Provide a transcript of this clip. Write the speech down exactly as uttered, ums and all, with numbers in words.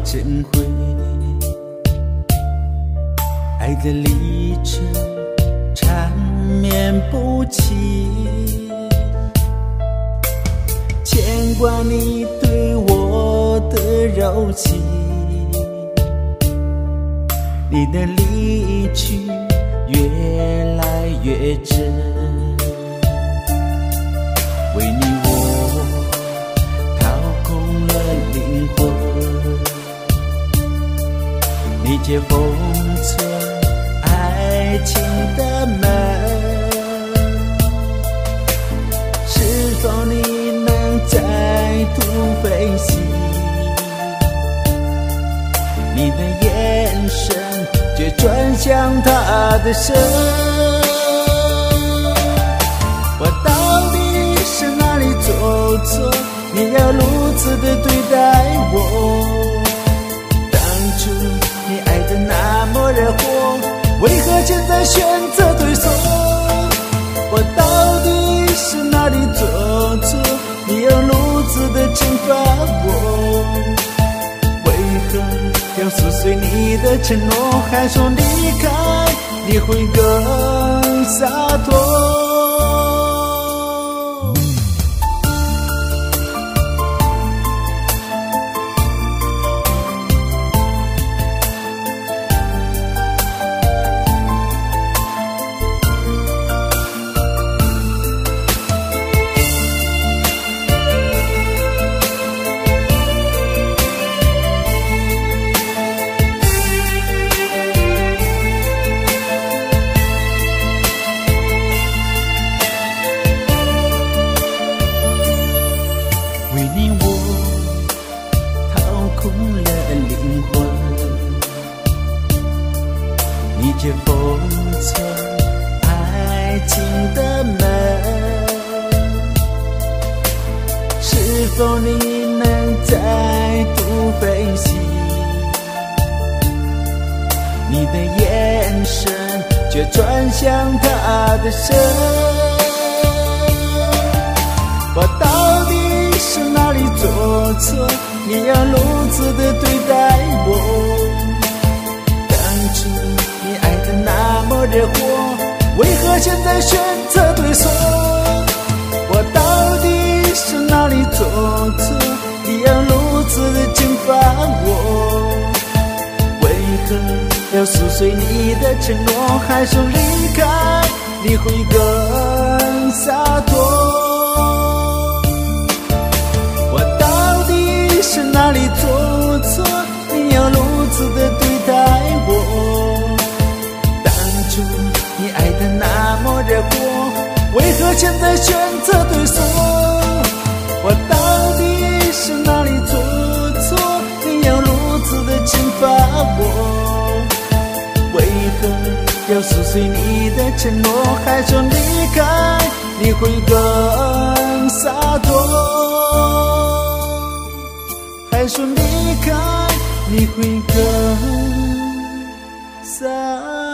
珍贵，爱的历程缠绵不清，牵挂你对我的柔情，你的离去越来越真，为你我掏空了灵魂，你却封存爱情的门，是否你能再度飞行？你的眼神却转向他的身，我到底是哪里做错？你要如此的对待我，当初你爱得那么热火，为何现在选择退缩？我到底是哪里做错？你要如此的惩罚我，为何要撕碎你的承诺？还说离开你会更洒脱。为你我掏空了灵魂，你却封存爱情的门，是否你能再度飞行？你的眼神却转向他的身，我到底是哪里做错？你要如此的对待我，当初你爱得那么热火，为何现在选择退缩？我到底是哪里做错？你要如此的惩罚我，为何要撕碎你的承诺？还说离开你会更洒脱？是哪里做错？你要如此的对待我，当初你爱得那么热火，为何现在选择退缩？我到底是哪里做错？你要如此的惩罚我，为何要撕碎你的承诺？还说离开你会更洒脱，还说离开你会更洒脱。